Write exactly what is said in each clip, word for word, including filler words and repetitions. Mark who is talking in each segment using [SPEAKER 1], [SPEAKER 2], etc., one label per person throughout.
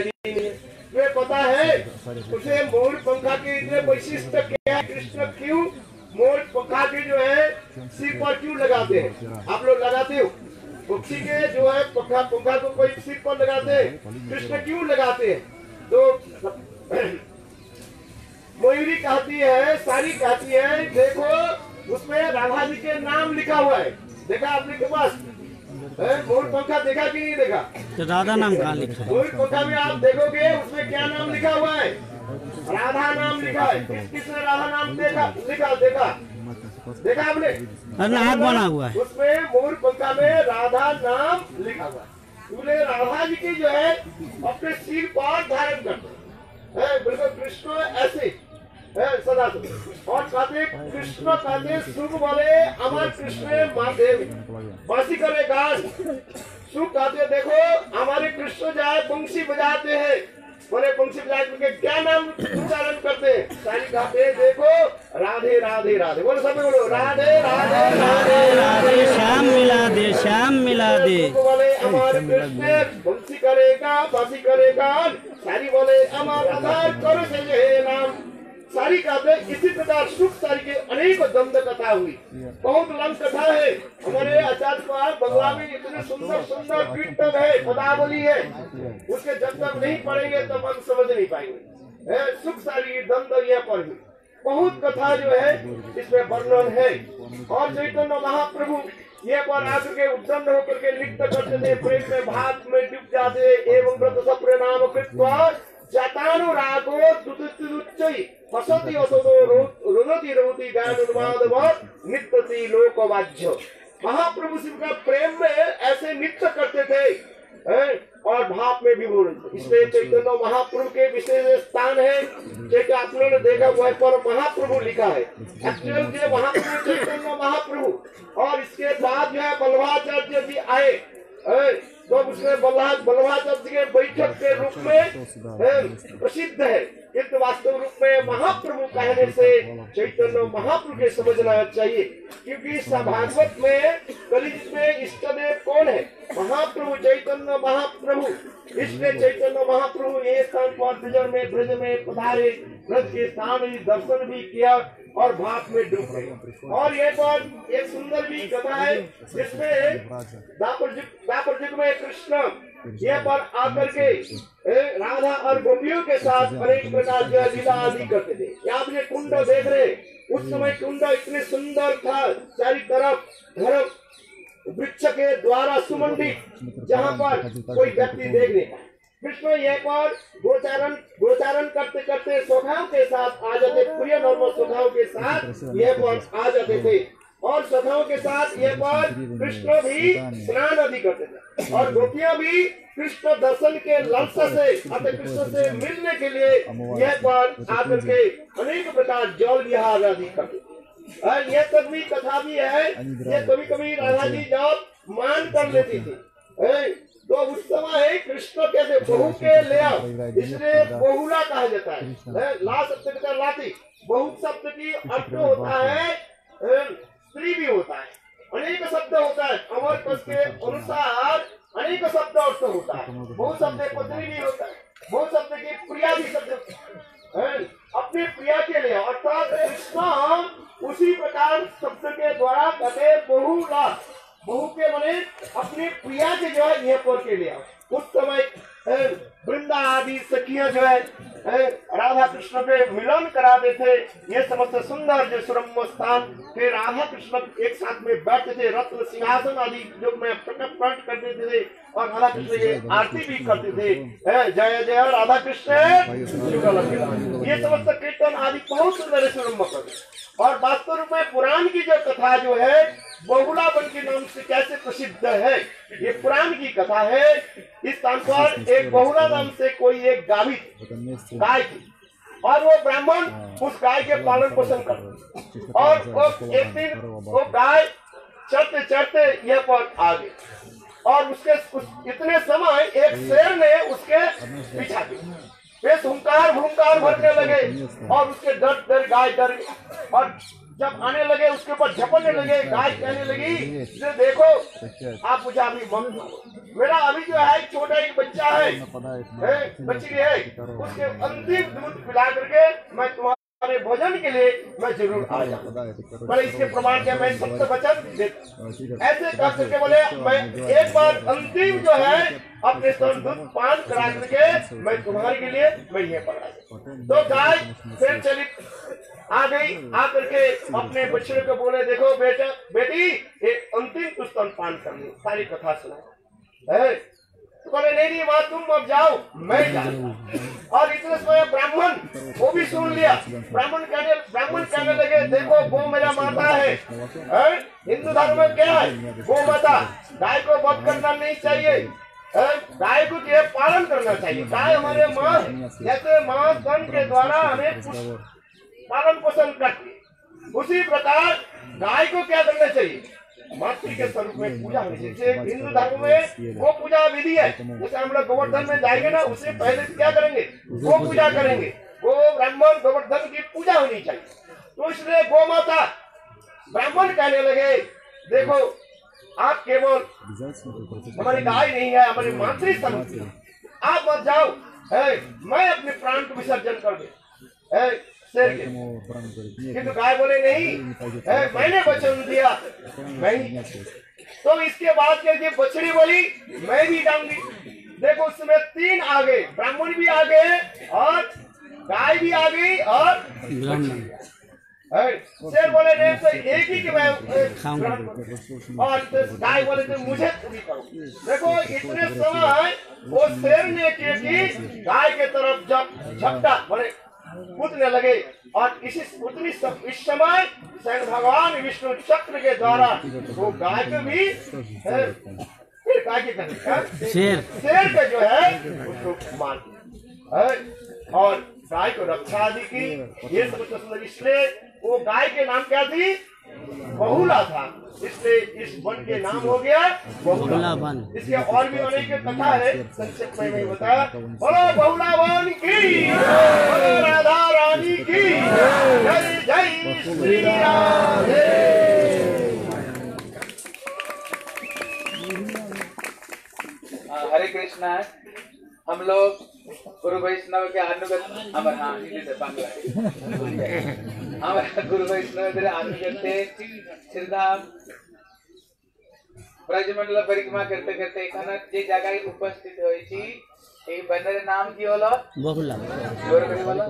[SPEAKER 1] इत्यादि नहीं है। तुम्हें पता है उसे मोर पंखा के इतने वैशिष्ट क्या है? कृष्ण क्यों मोर पंखा के जो है सिर पर क्यों लगाते हैं? आप लोग लगाते हो? पक्षी के जो है पंखा पंखा को कोई सिर पर लगाते हैं, कृष्ण क्यों लगाते हैं? तो मयूरी कहती है, सारी कहती है, देखो उसमें राधा जी के नाम लिखा हुआ है। देखा आपने के पास मोर पंखा देखा कि नहीं देखा? तो राधा नाम कहाँ लिखा है? मोर पंखा में आप देखोगे उसमें क्या नाम लिखा हुआ है? राधा नाम लिखा है। किस किसने राधा नाम देखा लिखा देखा देखा आपने? नाम बना हुआ है उसमें, मोर पंखा में राधा नाम लिखा हुआ है। बोले राधा जी की जो है अपने सिर पर धारण करते हैं, बिल्कुल कृष्ण ऐसे सदा और कहते कृष्ण कहते सुख बोले अमर कृष्ण महादेव बासी करे गान। सुख कहते देखो हमारे कृष्ण जाए बंसी बजाते हैं, बोले बंसी बजाते के क्या नाम उच्चारण करते हैं? सारी गाते देखो राधे राधे राधे, बोलो सब बोलो राधे राधे राधे राधे,
[SPEAKER 2] श्याम मिला दे श्याम मिला दे।
[SPEAKER 1] बोले हमारे कृष्ण बंसी करेगा बासी करेगा, सारी बोले अमर आधार करो से नाम। सारी कहते इसी प्रकार सुख सारी के अनेक द्वंद कथा हुई, बहुत लंब कथा है। हमारे आचार्य पास बंगला में इतने सुंदर सुंदर कीर्तन है, पदावली है, उसके जब तक नहीं पढ़ेंगे तब हम समझ नहीं पाएंगे। सुख सारी द्वंद यह पर हुई, बहुत कथा जो है इसमें वर्णन है। और चैतन्य महाप्रभु ये पर आकर के उद्दंड होकर के लिप्त करते थे, प्रेम में भात में डूब जाते, एवं व्रत सप्रे नाम कृत्वा जातानुरागो दुदुच्चै फसति असतो रोदति रोदति गान उन्मादवत् नित्यति लोकवाज्य। महाप्रभु शिव का प्रेम में ऐसे नृत्य करते थे है? और भाव में भी बोल, इसलिए चैतन्य महाप्रभु के विशेष स्थान है। जैसे आप लोगों ने देखा हुआ है पर महाप्रभु लिखा है, एक्चुअल जो महाप्रभु चैतन्य महाप्रभु। और इसके बाद जो है बल्लभाचार्य जी आए, तो उसमें बल्लभाचार्य के बैठक के रूप में प्रसिद्ध है, किंतु वास्तव रूप में महाप्रभु कहने से चैतन्य महाप्रभु के समझना चाहिए। क्योंकि भागवत में कलियुग में इष्ट देव कौन है? महाप्रभु चैतन्य महाप्रभु। इसलिए चैतन्य महाप्रभु ये स्थान पर ब्रज में ब्रज में पधारे, ब्रज के स्थान दर्शन भी किया और भाव में डूब गए। और ये पर एक सुंदर भी कथा है जिसमें दापर दापर युग में कृष्ण ये पर आकर के राधा और गोपियों के साथ अनेक प्रकार की लीला आदि करते थे। ये आपने कुंड देख रहे, उस समय कुंड इतने सुंदर था, चारी तरफ धर्म वृक्ष के द्वारा सुमंडित, जहाँ पर कोई व्यक्ति देख नहीं पाए। कृष्ण ये पर गोचारण गोचारण करते करते सखाओं के साथ आ जाते, प्रिय नॉर्मल सखाओं के साथ ये पर आ जाते थे। और सखाओं के साथ ये पर कृष्ण भी स्नान आदि करते थे, और गोपियां भी कृष्ण दर्शन के लालसा से अतः कृष्ण से मिलने के लिए यह पर आकर के अनेक प्रकार जल विहार आदि करते थे। और यह तक भी कथा भी है, ये कभी कभी राधा जी जब मान कर लेती थी तो उस समय कृष्ण कैसे बहू के ले आओ, इसलिए बहुला कहा जाता है। ला शब्द का लाती, बहु शब्द की अर्थ होता है स्त्री भी होता है, अनेक शब्द होता है, अमर पद के अनुसार अनेक शब्द अर्थ होता है। बहु शब्द पत्नी भी होता है, बहु शब्द की प्रिया भी शब्द है, अपने प्रिया के लिए। अर्थात कृष्ण उसी प्रकार शब्द के द्वारा कहते बहुला, बहु के मने अपनी प्रिया के जो है यह पर के लिए उस समय वृंदा आदि सखियां जो है राधा कृष्ण पे मिलन कराते थे। ये समस्त सुंदर जो सुरम्य स्थान फिर राधा कृष्ण एक साथ में बैठते थे, रत्न सिंहासन आदि जो में प्रकट प्रकट कर देते थे, और राधा कृष्ण ये आरती भी करते थे, जय जय राधा कृष्ण। ये समस्त कीर्तन आदि बहुत सुंदर सुरम्य करते। और वास्तव रूप में पुराण की जो कथा जो है बहुला वन के नाम से कैसे प्रसिद्ध है, ये पुराण की कथा है। इस स्थान पर एक बहुला नाम से कोई एक गाभित गाय थी, और वो ब्राह्मण उस गाय के पालन पोषण करते, और वो एक दिन वो गाय चढ़ते चढ़ते यह पर आ गई, और उसके उस इतने समय एक शेर ने उसके पीछा किया, वे हुंकार भूंकार भरने लगे, और उसके डर डर गाय डर गई, और जब आने लगे उसके ऊपर झपटने लगे, गाय कहने लगी कि देखो आप मुझे अभी मत मारो, मेरा अभी जो है छोटा एक बच्चा है, है बच्ची है, उसके अंतिम दूध पिला करके मैं तुम्हारे भोजन के लिए मैं जरूर आ जाऊंगा। बोले इसके प्रमाण के मैं सत्य वचन देता। ऐसे कह करके बोले मैं एक बार अंतिम जो है अपने स्तन दूध पान करा करके मैं तुम्हारे के लिए मैं ये पढ़ा। तो गाय फिर चली आ गई, आकर के अपने बच्चे को बोले देखो बेटा बेटी एक अंतिम तू स्तन पान कर लो, सारी कथा सुना है। तो बोले नहीं नहीं माँ तुम अब जाओ मैं जाऊँ। और इतने समय ब्राह्मण वो भी सुन लिया। ब्राह्मण कहने ब्राह्मण कहने लगे देखो वो मेरा माता है, है? हिंदू धर्म में क्या है वो माता, गाय को वध करना नहीं चाहिए, गाय को ये पालन करना चाहिए। गाय हमारे माँ जैसे माँ स्तन के द्वारा हमें पालन पोषण करती, उसी प्रकार गाय को क्या करना चाहिए, मातृ के स्वरूप में पूजा होनी चाहिए। जैसे हिंदू धर्म में वो पूजा विधि है, जैसे हम लोग गोवर्धन में जाएंगे ना उससे पहले क्या करेंगे, गो पूजा करेंगे, गो ब्राह्मण गोवर्धन की पूजा होनी चाहिए। तो इसलिए गो माता ब्राह्मण कहने लगे देखो आप केवल हमारी गाय नहीं है, हमारी मातृ स्वरूप, आप मत जाओ, है मैं अपने प्राण को विसर्जन कर दे शेर के। किंतु गाय बोले नहीं है, मैंने वचन दिया मैं। तो इसके बाद के बछड़ी बोली मैं भी जाऊंगी। देखो उसमें तीन आ गए, ब्राह्मण भी आ गए और गाय भी आ गई और शेर बोले नहीं तो एक ही के मैं और तो गाय बोले तो मुझे पूरी करो। देखो इतने समय वो शेर ने की गाय के तरफ जब झपटा बोले कूदने लगे और इसी उतनी इस समय स्वयं भगवान विष्णु चक्र के द्वारा वो गाय को भी फिर गाय के शेर शेर का जो है उसको मार दिया और गाय को रक्षा आदि की। ये सब इसलिए वो गाय के नाम क्या थी, बहुला था, इसलिए इस वन के नाम हो गया बहुला वन। इसके और भी अनेक कथा है, संक्षिप्त में नहीं बताया। बोलो बहुला वन की, बोलो राधा रानी की जय जय श्री राधे।
[SPEAKER 3] हरे कृष्णा। हम लोग गुरु वैष्णव के अनुगत हमारे हाँ हमारे गुरु वैष्णव अनुगत श्रीधाम ब्रजमंडल परिक्रमा करते करते एखाने जे जगह उपस्थित হয়েছি এই বনের নাম কি হলো, বহুলা। জোর করে বলো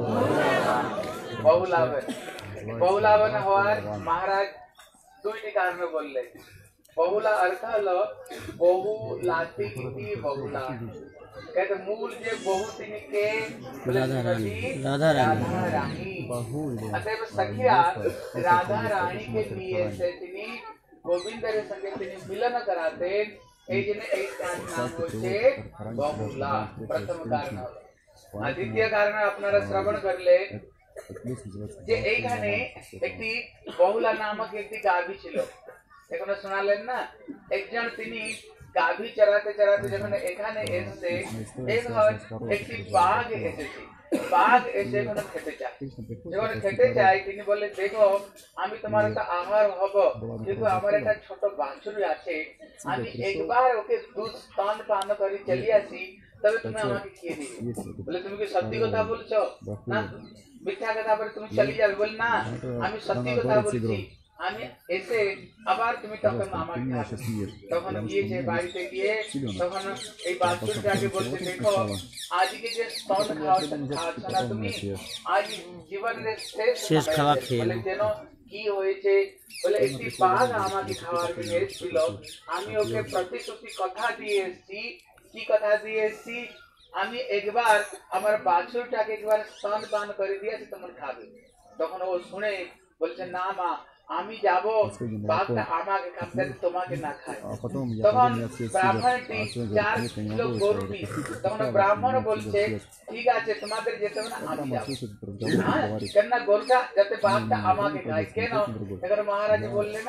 [SPEAKER 3] বহুলাবন। বহুলাবন হওয়ার মহারাজ দুইটি কারণ বললেন। बहुला अर्थ हलो बहु लाती की बहुला कहते मूल जे बहु तिनी के राधा रानी राधा रानी अतएव सखिया राधा रानी के लिए से तिनी गोविंद रे संगे तिनी मिलन कराते এই জন্য এই নাম হচ্ছে বহুলা প্রথম কারণ। আর দ্বিতীয় কারণ আপনারা শ্রবণ করলে যে এইখানে একটি বহুলা নামক একটি গাভী ছিল। এখানে শোনালেন না একজন তিনি গাভী চরাতে চরাতে যখন এখানে এসে একটি বাঘ এসেছে, বাঘ এসে এখানে খেতে চায়। যখন খেতে চায় তিনি বলে দেখো আমি তোমার একটা আহার হব, কিন্তু আমার একটা ছোট বাছুর আছে, আমি একবার ওকে দুধ স্তন পান করে চলে আসি তবে তুমি আমাকে খেয়ে দিবে। বলে তুমি কি সত্যি কথা বলছো না মিথ্যা কথা বলে তুমি চলে যাবে? বলে না আমি সত্যি কথা বলছি, আমি এসে আবার তুমি তখন আমাকে খাবে। তখন গিয়েছে বাড়িতে গিয়ে তখন এই বাচ্চাটাকে বলতে দেখো আজকে যে স্তন খাওয়াচ্ছ না তুমি, আজ জীবনের শেষ খাওয়া খেয়ে যেন কি হয়েছে। বলে একটি বাঘ আমাকে খাওয়ার জন্য এসেছিল, আমি ওকে প্রতিশ্রুতি কথা দিয়ে এসেছি। কি কথা দিয়ে এসেছি? আমি একবার আমার বাছুরটাকে একবার স্তন পান করে দিয়েছি তোমার খাবে। তখন ও শুনে বলছে না মা আমি যাব, বাঘটা আমাকে খাবে তোমাকে না খায়। তখন ব্রাহ্মণটি চার কিলো গরু নিয়ে তখন ব্রাহ্মণ বলছে ঠিক আছে তোমাদের যেতে হবে না আমি যাব, কেননা গরুটা যাতে বাঘটা আমাকে খায়। কেন? এখন মহারাজ বললে না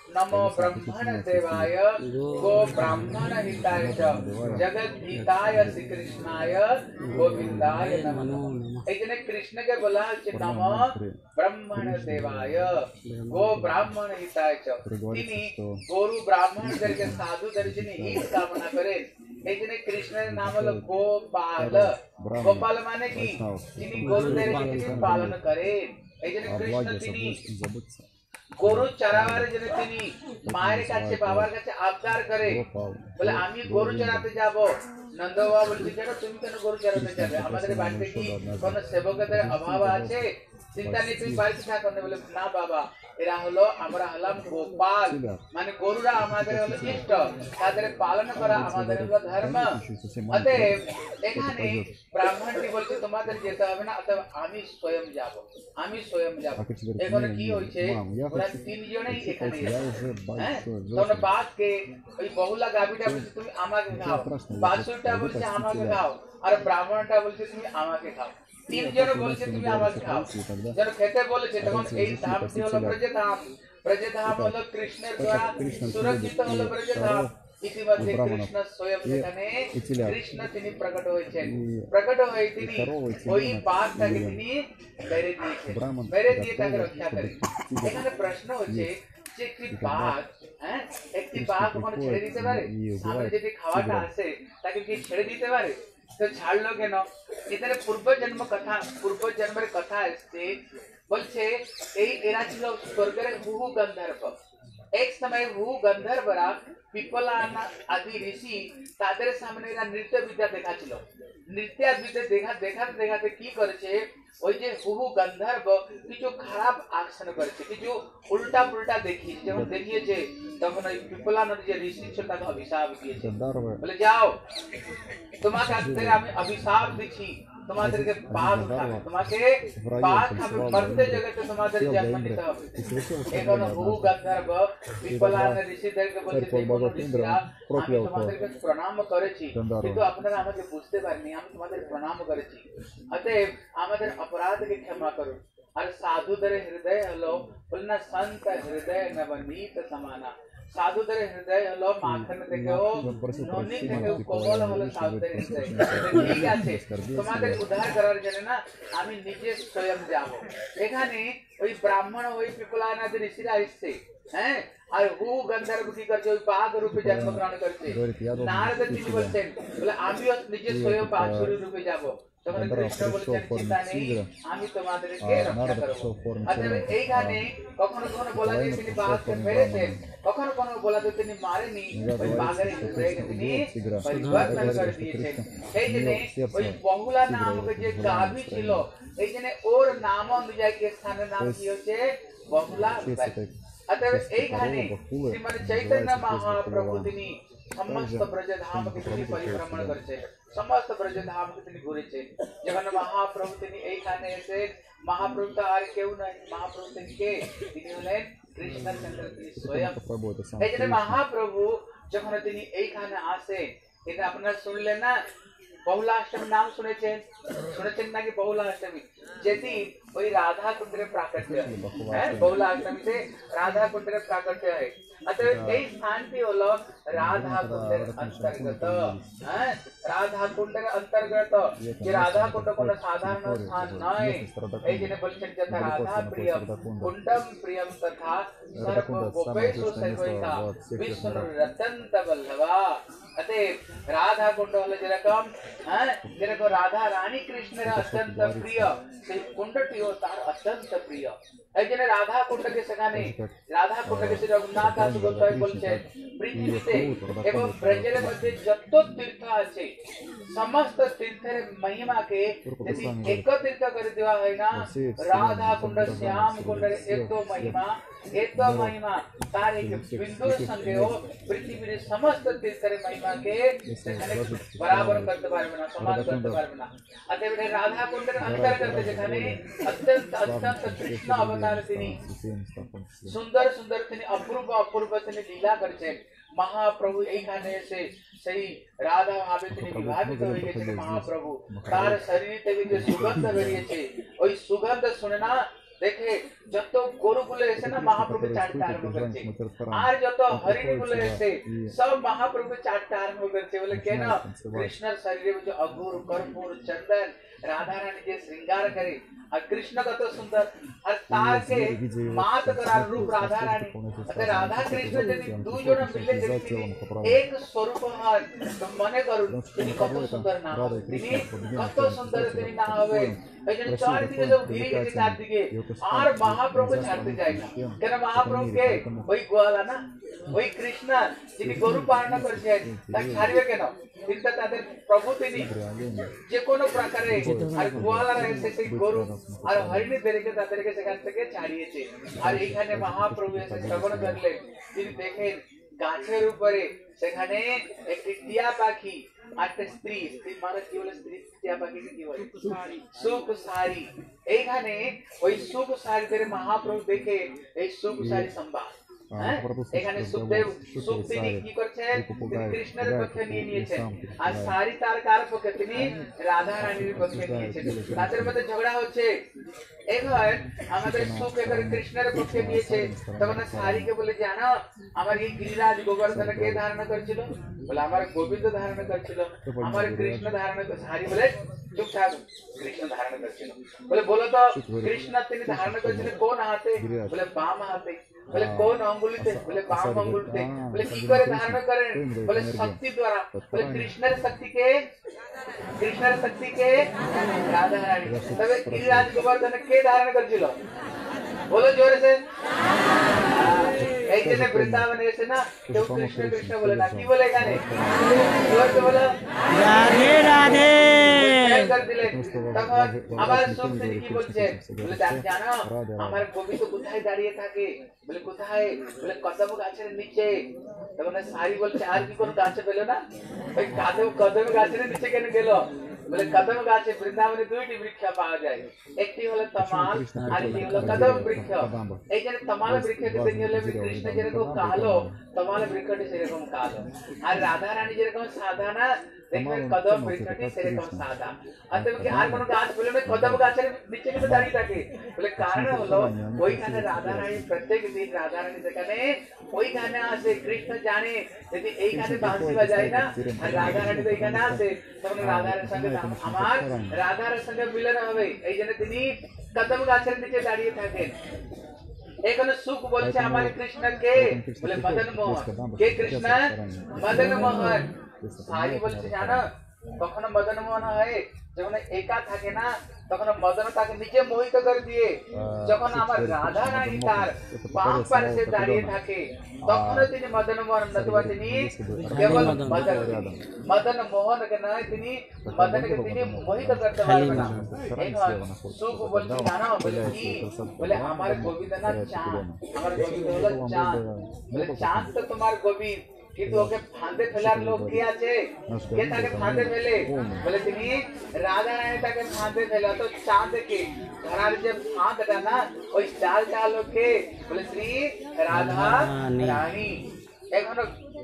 [SPEAKER 3] नमो ब्रह्मण देवाय गो ब्राह्मण हिताय च जगत हिताय श्री कृष्णाय गोविंदाय नमः। इतने कृष्ण के बोला कि नमो ब्रह्मण देवाय गो ब्राह्मण हिताय च, तिनी गोरु ब्राह्मण करके साधु दर्जनी हित कामना करे। इतने कृष्ण नाम हलो गोपाल, गोपाल माने की तिनी गोरु दर्जनी पालन करे। इतने कृष्ण तिनी গরু চড়াবার জন্য তিনি মায়ের কাছে বাবার কাছে আবদার করে, বলে আমি গরু চড়াতে যাব। নন্দ বাবা বলছে কেন তুমি কেন গরু চড়াতে যাবে, আমাদের বাড়িতে কি কোন সেবকদের অভাব আছে, চিন্তা নেই তুমি বাড়িতে থাকো। বলে না বাবা, এরা হলো আমরা হলাম গোপাল, মানে গরুরা আমাদের হলো ইষ্ট, তাদের পালন করা আমাদের হলো ধর্ম। অতএব এখানে ব্রাহ্মণটি বলছে তোমাদের যেতে হবে না, অতএব আমি স্বয়ং যাব, আমি স্বয়ং যাব। এখানে কি হয়েছে, ওরা তিনজনেই এখানে হ্যাঁ তোমরা বাঘকে ওই বহুলা গাভীটা বলছে তুমি আমাকে খাও, বাছুরটা বলছে আমাকে খাও, আর ব্রাহ্মণটা বলছে তুমি আমাকে খাও। তিনজনে বলছে তুমি আমাকে খাও। যখন খেতে বলেছে তখন এই ধামটি হলো ব্রজধাম, ব্রজধাম হলো কৃষ্ণের দ্বারা সুরক্ষিত হলো ব্রজধাম। ইতিমধ্যে কৃষ্ণ স্বয়ং এখানে কৃষ্ণ তিনি প্রকট হয়েছেন, প্রকট হয়ে তিনি ওই বাঘটাকে তিনি মেরে দিয়েছেন, মেরে দিয়ে তাকে রক্ষা করেন। এখানে প্রশ্ন হচ্ছে যে একটি বাঘ হ্যাঁ একটি বাঘ ওখানে ছেড়ে দিতে পারে, সামনে যদি খাওয়াটা আসে তাকে কি ছেড়ে দিতে পারে? তো ছাড়লো কেন? এখানে পূর্ব জন্ম কথা, পূর্ব জন্মের কথা আসছে, বলছে এই এরা ছিল স্বর্গের হুহু গন্ধর্ব। এক সময় হুহু গন্ধর্বরা পিপলানা আদি ঋষি তাদের সামনে এরা নৃত্য বিদ্যা দেখাচ্ছিল। নৃত্য বিদ্যা দেখা দেখাতে দেখাতে কি করেছে, ওই যে হুহু গন্ধর্ব কিছু খারাপ আকশন করেছে, কিছু উল্টা পুল্টা দেখিয়েছে। যখন দেখিয়েছে তখন ওই পিপলা নদী যে ঋষি ছিল তাকে অভিশাপ দিয়েছে, বলে যাও তোমাকে আজ থেকে আমি অভিশাপ দিচ্ছি, তোমাদেরকে বাঘ খাবে, তোমাকে বাঘ খাবে, মরতে জগতে তোমাদের জন্ম নিতে হবে। এখন হুহু গন্ধর্ব পিপলা ঋষিদেরকে বলছে ঋষিরা আমি তোমাদেরকে প্রণাম করেছি, কিন্তু আপনারা আমাকে বুঝতে পারেননি, আমি তোমাদের প্রণাম করেছি, অতএব আমাদের অপরাধকে ক্ষমা করুন। আর সাধুদের হৃদয় হলো বলনা সন্ত হৃদয় নবনীত সমানা, সাধুদের হৃদয় হলো মাখন থেকেও ননী থেকেও কোমল হলো সাধুদের হৃদয়। ঠিক আছে, তোমাদের উদ্ধার করার জন্য না আমি নিজে স্বয়ং যাব। এখানে ওই ব্রাহ্মণ ওই পিপলানাথ ঋষিরা এসছে হ্যাঁ, আর হু গন্ধর্ব কি করছে ওই বাঘ রূপে জন্মগ্রহণ করছে। নারদ তিনি বলছেন বলে আমিও নিজে স্বয়ং বাছুর রূপে যাব। তখন কৃষ্ণ বলছেন চিন্তা নেই, আমি তোমাদেরকে রক্ষা করব। অতএব এইখানে কখনো কখনো বলা যায় তিনি বাঘকে মেরেছেন, কখনো কখনো বলা যায় তিনি মারেনি, ওই বাঘের হৃদয়কে তিনি পরিবর্তন করে দিয়েছেন। সেই জন্য ওই বহুলা নামক যে গাভী ছিল, এই জন্য ওর নাম অনুযায়ী কে স্থানের নাম কি হচ্ছে বহুলা। অতএব এইখানে শ্রীমদ চৈতন্য মহাপ্রভু তিনি সমস্ত ব্রজধামকে তিনি পরিভ্রমণ করেছে, সমস্ত ব্রজধামকে তিনি ঘুরেছেন। যখন মহাপ্রভু তিনি এইখানে এসে, মহাপ্রভু তো আর কেউ নয়, মহাপ্রভু তিনি কে? তিনি হলেন কৃষ্ণচন্দ্র, তিনি স্বয়ং। এই জন্য মহাপ্রভু যখন তিনি এইখানে আসে, এটা আপনারা শুনলেন না বহুলাষ্টমী নাম শুনেছেন, শুনেছেন নাকি বহুলাষ্টমী? যেদিন ওই রাধা কুণ্ডের প্রাকট্য হ্যাঁ, বহুলাষ্টমীতে রাধা কুণ্ডের প্রাকট্য হয়। অতএব এই স্থানটি হলো রাধা কুণ্ডের অন্তর্গত হ্যাঁ, রাধা কুণ্ডের অন্তর্গত। যে রাধা কুণ্ড কোনো সাধারণ স্থান নয়। এই জন্য বলছেন যথা রাধা প্রিয়ম কুণ্ডম প্রিয়ম তথা সর্ব গোপেষু সর্বৈকা বিষ্ণুর রতন্ত বল্লভা। অতএব রাধা কুণ্ড হলো যেরকম হ্যাঁ, যেরকম রাধা রানী কৃষ্ণের অত্যন্ত প্রিয়, সেই কুণ্ডটিও তার অত্যন্ত প্রিয়। এই জন্য রাধা কুণ্ডকে সেখানে রাধা কুণ্ডকে শ্রী রঘুনাথ দাস গোস্বামী বলছেন পৃথিবীতে এবং ব্রজের মধ্যে যত তীর্থ আছে সমস্ত তীর্থের মহিমাকে যদি একত্রিত করে দেওয়া হয় না, রাধা কুণ্ড শ্যাম কুণ্ডের এত মহিমা, এত মহিমা তার এক বিন্দুর সঙ্গেও পৃথিবীর সমস্ত তীর্থের মহিমাকে সেখানে বরাবর করতে পারবে না, সমান করতে পারবে না। অতএব রাধা কুণ্ডের অন্তর্গত যেখানে অত্যন্ত অত্যন্ত কৃষ্ণ অবতার তিনি সুন্দর সুন্দর তিনি অপূর্ব অপূর্ব তিনি লীলা করেছেন। মহাপ্রভু এইখানে এসে সেই রাধা ভাবে তিনি বিভাবিত হয়ে গেছেন। মহাপ্রভু তার শরীর থেকে যে সুগন্ধ বেরিয়েছে, ওই সুগন্ধ শুনে না দেখে যত গরুগুলো এসে না মহাপ্রভু চাটতে আরম্ভ করছে আর যত হরিণগুলো এসে সব মহাপ্রভু চাটতে আরম্ভ করছে বলে কেন কৃষ্ণের শরীরে যে অঘোর কর্পূর চন্দন রাধা রানী যে श्रृंगार करे और कृष्ण का तो सुंदर और तार के मात करार रूप राधा रानी अते राधा कृष्ण যদি দুই জন মিলে যদি এক স্বরূপ হয় তো মনে করুন তিনি কত সুন্দর না তিনি কত সুন্দর তিনি না হবে এই জন্য চারদিকে সব ঘিরে গেছে চারদিকে আর মহাপ্রভু ছাড়তে যায় না কেন মহাপ্রভু কে ওই গোয়ালা না ওই কৃষ্ণ যিনি গরু পালন করেছেন তা ছাড়বে কেন কিন্তু তাদের প্রভু তিনি যে কোনো প্রকারে আর গোয়ালারা এসে সেই গরু আর হরিণীদেরকে তাদেরকে সেখান থেকে ছাড়িয়েছে আর এইখানে মহাপ্রভু এসে শ্রবণ করলেন তিনি দেখেন গাছের উপরে সেখানে একটি টিয়া পাখি আর একটা স্ত্রী স্ত্রী মানে কি বলে স্ত্রী টিয়া পাখিকে কি বলে সুখ সারি এইখানে ওই সুখ সারিদের মহাপ্রভু দেখে এই সুখ সারি সংবাদ এখানে সুখদেব সুখ তিনি কি করছেন তিনি কৃষ্ণের পক্ষে নিয়ে নিয়েছেন আর সারি তার কার পক্ষে তিনি রাধা রানীর পক্ষে নিয়েছেন তাদের মধ্যে ঝগড়া হচ্ছে এবার আমাদের সুখ এবার কৃষ্ণের পক্ষে নিয়েছে তখন সারিকে বলে জানো আমার এই গিরিরাজ গোবর্ধন কে ধারণ করেছিল বলে আমার গোবিন্দ ধারণ করেছিল আমার কৃষ্ণ ধারণ করে সারি বলে চুপ থাক কৃষ্ণ ধারণ করেছিল বলে বলো তো কৃষ্ণ তিনি ধারণ করেছিলেন কোন হাতে বলে বাম হাতে বলে কোন অঙ্গুলিতে বলে বাম অঙ্গুলিতে বলে কি করে ধারণ করেন বলে শক্তি দ্বারা বলে কৃষ্ণের শক্তিকে কৃষ্ণের শক্তিকে রাধা রানী তবে গিরিরাজ গোবর্ধন কে ধারণ করেছিল বলো জোরে সে এই জন্য বৃন্দাবনে এসে না কেউ কৃষ্ণ কৃষ্ণ বলে না কি বলে এখানে জোরে বলো
[SPEAKER 2] রাধে রাধে
[SPEAKER 3] कर दिले তখন আবার সুখ তিনি কি বলছে বলে জানো আমার গোবিন্দ কোথায় দাঁড়িয়ে থাকে বলে কোথায় বলে কদম গাছের নিচে তখন সারি বলছে আর কি কোন গাছে পেলো না ওই কদম কদম গাছের নিচে কেন গেল বলে কদম গাছে বৃন্দাবনে দুইটি বৃক্ষ পাওয়া যায় একটি হলো তমাল আর একটি হলো কদম বৃক্ষ এই যে তমাল বৃক্ষকে দেখে হলে কৃষ্ণ যেরকম কালো তমাল বৃক্ষটি সেরকম কালো আর রাধা রানী যেরকম সাদা না দেখবেন কদম বৃক্ষটি সেরকম সাদা অতএব কি আর কোন গাছ বলে না কদম গাছের নিচে কিন্তু দাঁড়িয়ে থাকে বলে কারণ হলো ওইখানে রাধা রানী প্রত্যেক দিন রাধা রানী যেখানে ওইখানে আসে কৃষ্ণ জানে যদি এইখানে বাঁশি বাজায় না আর রাধা রানী তো এইখানে আসে তখন রাধার সঙ্গে আমার রাধার সঙ্গে মিলন হবে এই জন্য তিনি কদম গাছের নিচে দাঁড়িয়ে থাকেন এখানে সুখ বলছে আমার কৃষ্ণ কে বলে মদন মোহন কে কৃষ্ণ মদন মোহন সারি বলছে জানো কখনো মদন মোহন হয় যখন একা থাকে না তখন মদন তাকে নিজে মোহিত করে দিয়ে যখন আমার রাধা রানী তার বাম পাশে দাঁড়িয়ে থাকে তখন তিনি মদন মোহন নতুবা তিনি কেবল মদন মদন মোহনকে নয় তিনি মদনকে তিনি মোহিত করতে পারবে না এখন সুখ বলছে জানো বলে কি বলে আমার গোবিন্দ না চাঁদ আমার গোবিন্দ হলো চাঁদ বলে চাঁদ তো তোমার গোবিন্দ কিন্তু ওকে ফাঁদে ফেলার লোক কি আছে কে তাকে ফাঁদে ফেলে বলে তিনি রাধা রানী তাকে ফাঁদে ফেলা তো চাঁদকে ধরার যে ফাঁদটা না ওই চাল চালকে বলে শ্রী রাধা রানী এখনো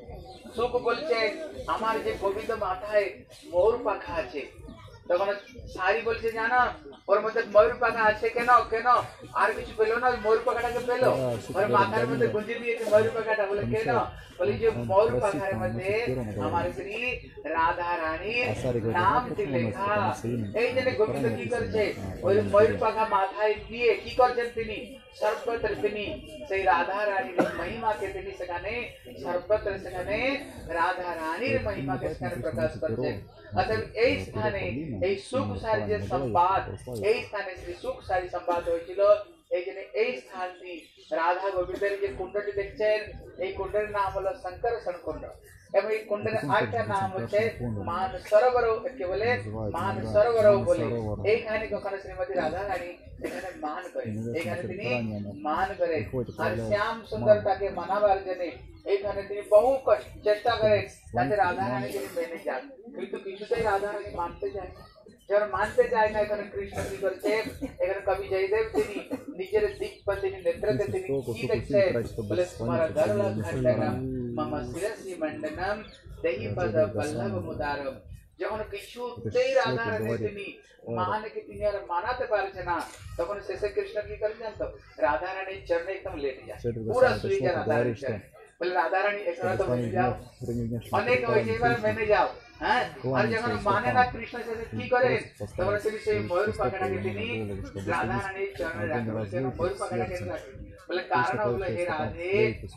[SPEAKER 3] সুখ বলছে আমার যে গোবিন্দ মাথায় ময়ূর পাখা আছে তখন সারি বলছে জানো ওর মধ্যে ময়ূর পাখা আছে কেন কেন আর কিছু পেলো না ময়ূর পাখাটাকে পেলো ওর মাথার মধ্যে গুঁজে দিয়েছে ময়ূর পাখাটা বলে কেন বলি যে ময়ূর পাখার মধ্যে আমার শ্রী রাধা রানীর নামটি লেখা এই জন্য গোবিন্দ কি করছে ওই ময়ূর পাখা মাথায় দিয়ে কি করছেন তিনি সর্বত্র তিনি সেই রাধা রানীর মহিমাকে তিনি সেখানে সর্বত্র সেখানে রাধা রানীর মহিমাকে সেখানে প্রকাশ করছেন অতএব এই স্থানে এই সুখ সারি যে সংবাদ এই স্থানে শ্রী সুখ সারি সংবাদ হয়েছিল এই জন্য এই স্থানটি রাধা গোবিন্দের যে কুণ্ডটি দেখছেন এই কুণ্ডের নাম হলো শঙ্করষণ কুণ্ড এবং এই কুণ্ডের আরেকটা নাম হচ্ছে মান সরোবর কে বলে মান সরোবর বলে এইখানে কখনো শ্রীমতী রাধা রানী এখানে মান করে এখানে তিনি মান করে আর শ্যাম সুন্দরটাকে মানাবার জন্য এইখানে তিনি বহু চেষ্টা করেন যাতে রাধা রানী তিনি মেনে যান কিন্তু কিছুতেই রাধা রানী মানতে চায় যখন মানতে চায় না এখানে কৃষ্ণ কি করছে এখানে কবি জয়দেব তিনি নিজের দিক पर তিনি নেত্রতে তিনি কি দেখছে বলে তোমার গরল খণ্ডনম মম শিরসি মণ্ডনম দেহি পদ বল্লভ মুদারম যখন কিছুতেই রাধা রানী তিনি মানকে তিনি আর মানাতে পারছে না, তখন শেষে কৃষ্ণ কি করেন জানতো? রাধা রানীর চরণে একদম লেটে যায়, পুরা শুয়ে যায় রাধা রানীর চরণে। বলে রাধা রানী এখানে তো মেনে যাও, অনেক হয়েছে, এবার মেনে যাও। হ্যাঁ, আর যখন মানে না কৃষ্ণ শেষে কি করেন, তখন তিনি সেই ময়ূর পাখাটাকে তিনি রাধা রানীর চরণে রাখেন। ময়ূর পাখাটাকে রাখেন, বলে কারণ হলো হে রাধে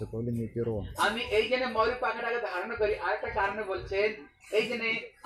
[SPEAKER 3] আমি এই জন্য ময়ূর পাখাটাকে ধারণ করি। আরেকটা কারণে বলছেন, এই জন্য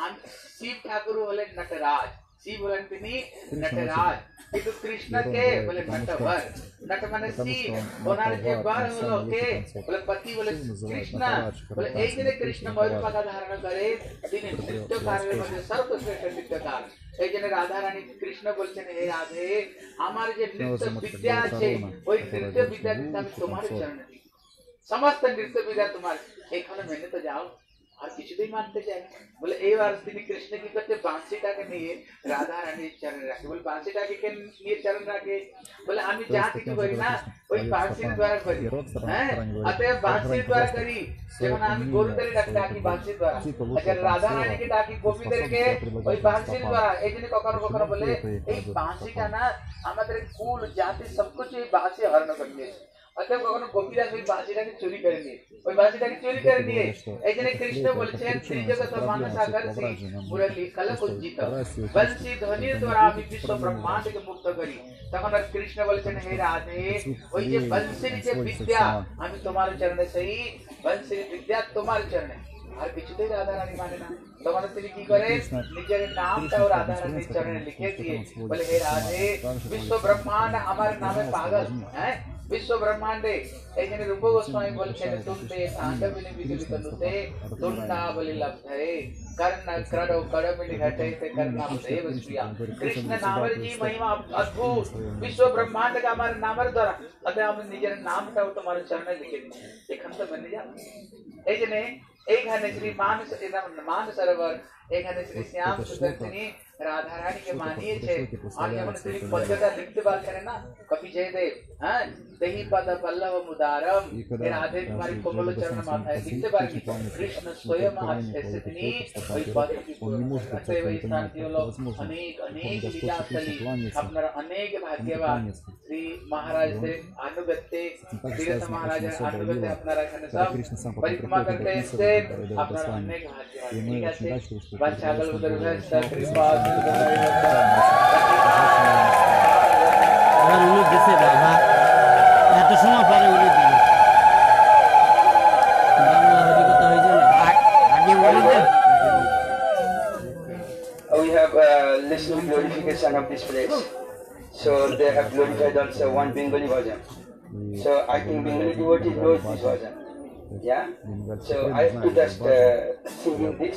[SPEAKER 3] শিব ঠাকুর হলেন নটরাজ, শিব হলেন তিনি নটরাজ, কিন্তু কৃষ্ণকে বলে নটবর। নট মানে শিব, ওনার যে বর হলো কে, বলে পতি, বলে কৃষ্ণ। বলে এই জন্য কৃষ্ণ ময়ূর পাখা ধারণ করে, তিনি নৃত্যকারের মধ্যে সর্বশ্রেষ্ঠ নৃত্যকার। এই জন্য রাধা রানী কৃষ্ণ বলছেন হে রাধে আমার যে নৃত্য বিদ্যা আছে, ওই নৃত্য বিদ্যা কিন্তু আমি তোমার চরণে দিই, সমস্ত নৃত্য বিদ্যা তোমার, এখানে মেনে তো যাও। আর কিছুতেই মানতে চাই। বলে এইবার তিনি কৃষ্ণ কি করতে, বাঁশিটাকে নিয়ে রাধা রানীর চরণে রাখে। বলে বাঁশিটাকে কে নিয়ে চরণ রাখে? বলে আমি যা কিছু করি না ওই বাঁশির দ্বারা করি। হ্যাঁ, অতএব বাঁশির দ্বারা করি। যেমন আমি গরুদের ডাকি বাঁশির দ্বারা, আচ্ছা রাধা রানীকে ডাকি গোপীদেরকে ওই বাঁশির দ্বারা। এই জন্য কখনো কখনো বলে এই বাঁশিটা না আমাদের কুল জাতি সবকিছু এই বাঁশি হরণ করে নিয়েছে। অতএব কখনো গোপীরা ওই বাঁশিটাকে চুরি করে নিয়ে, ওই বাঁশিটাকে চুরি করে নিয়ে। এই জন্য কৃষ্ণ বলছেন শ্রীজগত মানসাগর শ্রী মুরলী কলকুঞ্জিত বংশী ধ্বনির দ্বারা আমি বিশ্ব ব্রহ্মাণ্ডকে মুক্ত করি। তখন আর কৃষ্ণ বলছেন হে রাধে ওই যে বংশীর যে বিদ্যা আমি তোমার চরণে, সেই বংশীর বিদ্যা তোমার চরণে। আর কিছুতেই রাধা রানী মানে না, তখন তিনি কি করে নিজের নামটাও রাধা রানীর চরণে লিখে দিয়ে বলে হে রাধে বিশ্ব ব্রহ্মাণ্ড আমার নামে পাগল। হ্যাঁ, বিশ্ব ব্রহ্মাণ্ডে এই জন্য রূপ গোস্বামী বলছেন তুন্তে তাণ্ডবিনী বিচলিত নুতে তুন্ডাবলি লব্ধে কর্ণ ক্রডো কড়মিলি ঘটে কর্ণা দেব শ্রিয়া। কৃষ্ণ নামের जी महिमा अद्भुत, বিশ্ব ব্রহ্মাণ্ড का हमारे नामर द्वारा। अतः हम নিজের নামটাও তোমার চরণে লিখে দিই, এখান তো মেনে যাও। এই জন্য এইখানে শ্রী মানস মান সরোবর, এখানে শ্রী শ্যাম সুন্দর তিনি রাধা রানী के मानिए। और যখন তিনি পদ্যটা লিখতে পারছেন না কবি জয়দেব, হ্যাঁ দেহি পদ পল্লব মুদারম, রাধে तुम्हारी कोमल चरण माथाয় লিখতে পারবি কৃষ্ণ স্বয়ং এসে তিনি ওই পদটি করতে। ওই শান্তি হলো অনেক অনেক লীলাস্থলী, আপনারা অনেক ভাগ্যবান। শ্রী মহারাজদের আনুগত্যে, তীর্থ মহারাজের আনুগত্যে আপনারা এখানে সব পরিক্রমা করতে এসেছেন, আপনারা অনেক ভাগ্যবান। ঠিক আছে, বাচ্চাগুলো উদর ভেস্তা কৃপা
[SPEAKER 2] এবার উনি গেছে বাবা, এত সময় পরে উনি দিল বাংলা হরিকথা হয়েছে না আগে বলি না।
[SPEAKER 4] We have uh, listened to glorification of this place. So they have glorified also one Bengali version. So I think Bengali devotees know this version. Yeah. So I have to just uh, sing in this.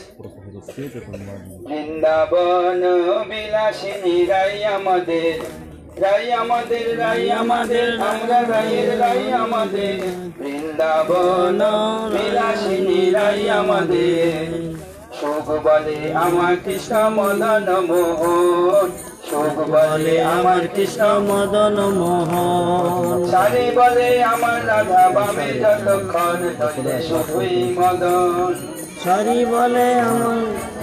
[SPEAKER 4] Vrindavan Vilashini Rai Amader Rai Amader Rai Amader Amra Raiyer Rai Amader Vrindavan Vilashini Rai Amader Shog bole amar Krishna Madan Mohan শোক বলে আমার কৃষ্ণ মদন মোহন, সারি বলে আমার রাধা বামে যতক্ষণ ধরে শুধুই মদন, সারি বলে আমার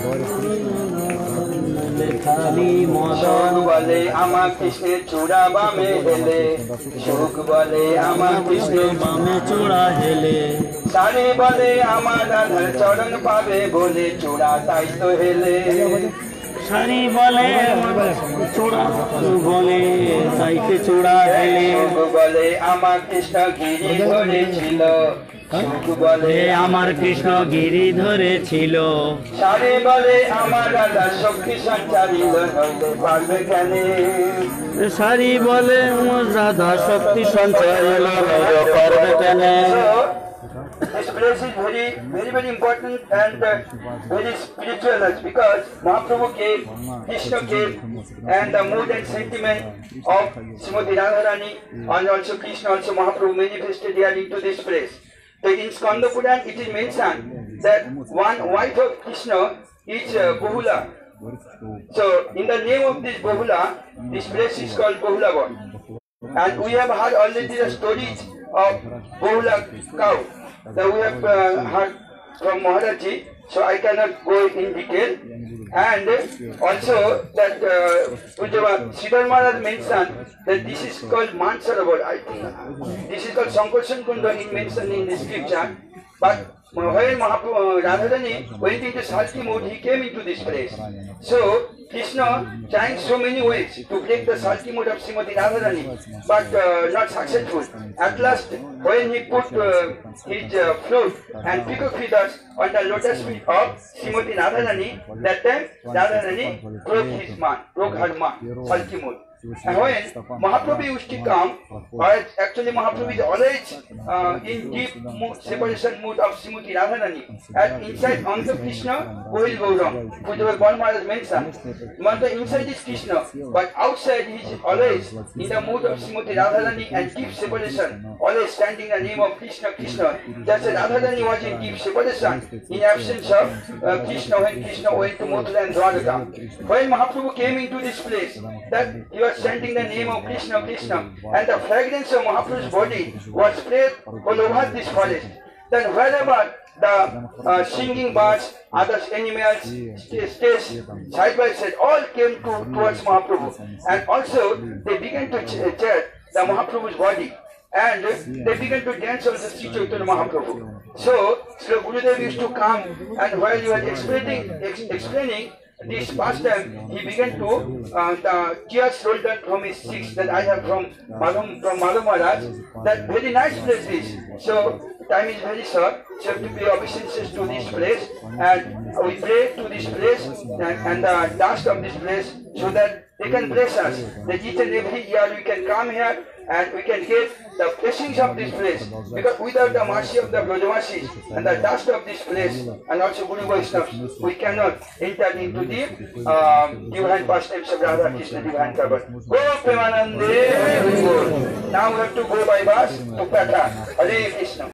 [SPEAKER 4] খালি মদন, বলে আমার কৃষ্ণের চূড়া বামে হেলে, শোক বলে আমার কৃষ্ণের বামে চূড়া হেলে, সারি বলে আমার রাধার চরণ পাবে বলে চূড়া তাই তো হেলে, সারি বলে চূড়া বলে তাইতে চূড়া হেলে, বলে আমার কৃষ্ণ গিরি ধরেছিল, বলে আমার কৃষ্ণ গিরি ধরেছিল, সারি বলে আমার রাধা শক্তি সঞ্চারিল নইলে পারবে কেন, সারি বলে আমার রাধা শক্তি সঞ্চারিল নইলে পারবে কেন। This place is very, very, very important and uh, very spiritual because Mahaprabhu came, Krishna came, and the mood and sentiment of Srimati Radharani and also Krishna, also Mahaprabhu manifested here into this place. So in Skanda Puran it is mentioned that one wife of Krishna is uh, Bahula. So in the name of this Bahula, this place is called Bahulavan. And we have heard already the stories of Bahula cow. That we have uh, heard from Maharaji so I cannot go in detail. And also that uh, Sridhar Maharaj mentioned that this is called Mansarovar, I think. This is called Sankarshan Kunda in mentioned in the scripture. But when Mahaprabhu, Radharani went into Salki mode, he came into this place. So Krishna tried so many ways to break the Salki mode of Srimati Radharani, but uh, not successful. At last, when he put uh, his uh, flute and peacock feathers on the lotus feet of Srimati Radharani, that time Radharani broke his man, broke her man, Salki mode. And when Mahaprabhu used to come, or actually Mahaprabhu is always uh, in deep mood, separation mood of Srimati Radharani. And inside Anga Krishna, Gohil Gaurang, which was one Maharaj mentioned. Manta inside is Krishna, but outside he is always in the mood of Srimati Radharani and deep separation, always standing in the name of Krishna, Krishna. Just as Radharani was in deep separation, in absence of uh, Krishna, when Krishna went to Mathura and Dwaraka. When Mahaprabhu came into this place, that he was chanting the name of Krishna, Krishna, and the fragrance of Mahaprabhu's body was spread all over this forest. Then wherever the uh, singing birds, other animals, stays side by side, all came to, towards Mahaprabhu. And also they began to ch chant the Mahaprabhu's body. And they began to dance on the Sri Chaitanya Mahaprabhu. So, Sri Gurudev used to come, and while he was explaining, ex explaining this pastime, he began to, uh, the tears rolled down from his cheeks that I have from Madhum, from Madhum Maharaj, that very nice place is. So, time is very short, so we have to pay obeisances to this place, and we pray to this place, and, and the dust of this place, so that they can bless us. That each and every year we can come here, and we can get the blessings of this place, because without the mercy of the Brajavasis and the dust of this place, and also Guru Vaishnavas, we cannot enter into the um, divine pastimes of Radha Krishna divine cover. Go Premanande. Now we have to go by bus to Pata. Hare Krishna.